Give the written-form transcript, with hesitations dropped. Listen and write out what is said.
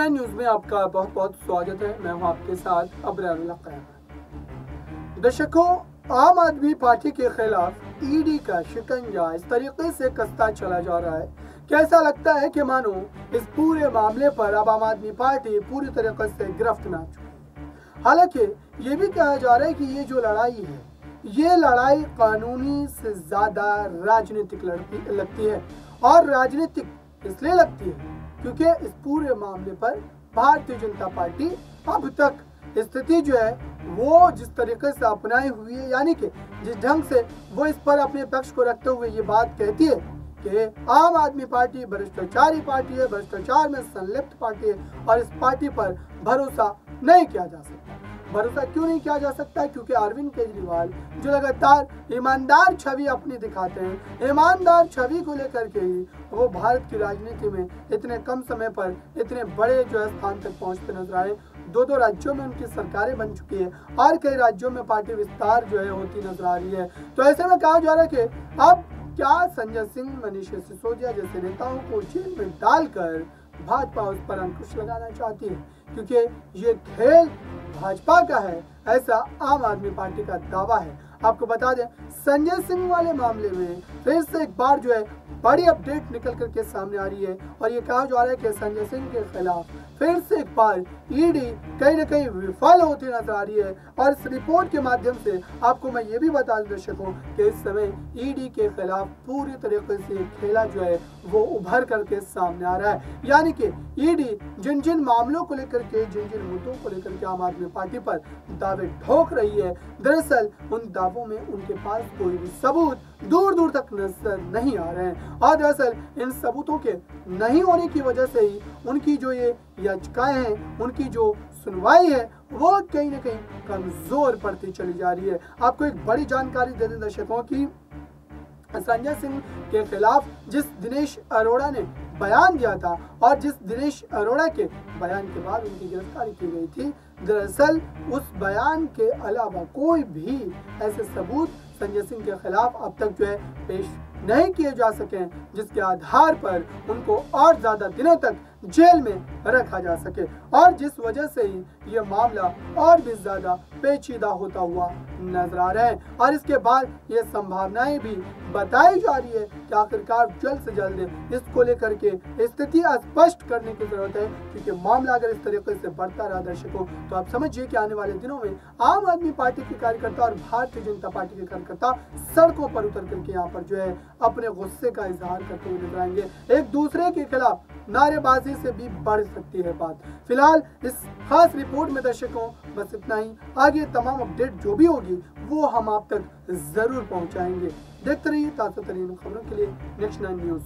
Next news में आपका बहुत बहुत स्वागत है। मैं हूं आपके साथ अब्रार। दर्शकों, आम आदमी पार्टी के खिलाफ ईडी का शिकंजा इस तरीके से कसता चला जा रहा है कि ऐसा लगता है कि मानो इस पूरे मामले पर अब आम आदमी पार्टी पूरी तरीके से गिरफ्त में आ चुकी है। हालांकि ये भी कहा जा रहा है कि ये जो लड़ाई है, ये लड़ाई कानूनी से ज्यादा राजनीतिक लगती है, और राजनीतिक इसलिए लगती है क्योंकि इस पूरे मामले पर भारतीय जनता पार्टी अब तक स्थिति जो है वो जिस तरीके से अपनाई हुई है, यानी कि जिस ढंग से वो इस पर अपने पक्ष को रखते हुए ये बात कहती है कि आम आदमी पार्टी भ्रष्टाचारी पार्टी है, भ्रष्टाचार में संलिप्त पार्टी है और इस पार्टी पर भरोसा नहीं किया जा सकता। भरोसा क्यों नहीं किया जा सकता? क्योंकि अरविंद केजरीवाल जो लगातार ईमानदार छवि अपनी दिखाते हैं, ईमानदार छवि को लेकर के ही वो भारत की राजनीति में इतने कम समय पर इतने बड़े जो है स्थान तक पहुंचते नजर आए। दो राज्यों में उनकी सरकारें बन चुकी है और कई राज्यों में पार्टी विस्तार जो है होती नजर आ रही है। तो ऐसे में कहा जा रहा है कि अब क्या संजय सिंह, मनीष सिसोदिया जैसे नेताओं को जेल में डालकर भाजपा उस पर अंकुश लगाना चाहती है, क्योंकि ये खेल भाजपा का है, ऐसा आम आदमी पार्टी का दावा है। आपको बता दें, संजय सिंह वाले मामले में फिर से एक बार जो है बड़ी अपडेट निकल करके सामने आ रही है और ये कहा जा रहा है कि संजय सिंह के खिलाफ फिर से एक बार ईडी कहीं न कहीं विफल होती नजर आ रही है। और इस रिपोर्ट के माध्यम से आपको मैं ये भी बता दूं दर्शकों कि इस समय ईडी के खिलाफ पूरी तरीके से खेला जो है वो उभर करके सामने आ रहा है। यानी कि ईडी जिन जिन मामलों को लेकर के, जिन जिन मुद्दों को लेकर के आम आदमी पार्टी पर दावे ठोक रही है, दरअसल उन दावों में उनके पास कोई भी सबूत दूर दूर तक नजर नहीं आ रहे हैं। और दरअसल इन सबूतों के नहीं होने की वजह से ही उनकी जो ये याचिकाएं हैं, उनकी जो सुनवाई है वो कहीं ना कहीं कमजोर पड़ती चली जा रही है। आपको एक बड़ी जानकारी दे दें दर्शकों की, संजय सिंह के खिलाफ जिस दिनेश अरोड़ा ने बयान दिया था और जिस दिनेश अरोड़ा के बयान के बाद उनकी गिरफ्तारी की गई थी, दरअसल उस बयान के अलावा कोई भी ऐसे सबूत संजय सिंह के खिलाफ अब तक जो है पेश नहीं किए जा सके जिसके आधार पर उनको और ज्यादा दिनों तक जेल में रखा जा सके, और जिस वजह से ही ये मामला और भी ज्यादा पेचीदा होता हुआ नजर आ रहा है। और इसके बाद ये संभावनाएं भी बताई जा रही है कि आखिरकार जल्द से जल्द इसको लेकर के स्थिति स्पष्ट करने की जरूरत है, क्योंकि मामला अगर इस तरीके से बढ़ता रहा दर्शकों तो आप समझिए कि आने वाले दिनों में आम आदमी पार्टी के कार्यकर्ता और भारतीय जनता पार्टी के कार्यकर्ता सड़कों पर उतर करके यहाँ पर जो है अपने गुस्से का इजहार करते हुए नजर आएंगे। एक दूसरे के खिलाफ नारेबाजी से भी बढ़ सकती है बात। फिलहाल इस खास रिपोर्ट में दर्शकों बस इतना ही। आगे तमाम अपडेट जो भी होगी वो हम आप तक जरूर पहुंचाएंगे। देखते रहिए ताज़ा तरीन खबरों के लिए नेक्स्ट 9 न्यूज।